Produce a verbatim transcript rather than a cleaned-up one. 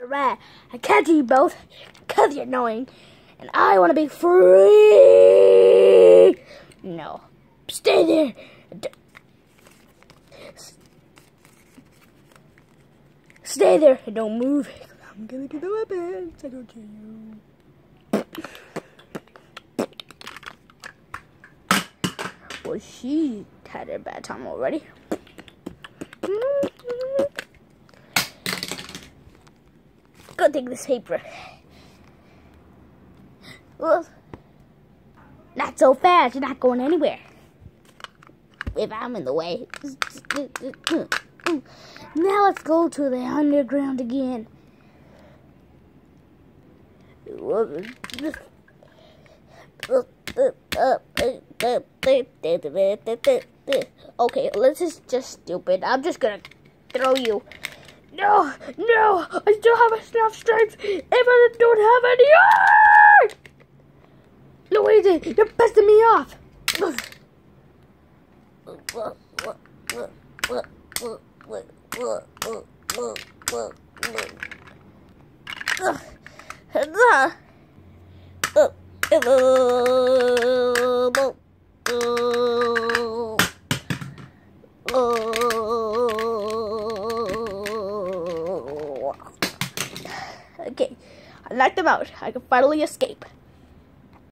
Rat. I can't do you both because you're annoying. And I want to be free. No. Stay there. Stay there and don't move. I'm gonna get the weapons. I don't care you. Well, she had a bad time already. Go take this paper. Well, not so fast. You're not going anywhere. If I'm in the way. Now let's go to the underground again. Okay, this is just stupid. I'm just gonna throw you. No, no, I still have enough strength, even if I don't have any. Luigi, you're pissing me off. Okay, I knocked him out. I can finally escape.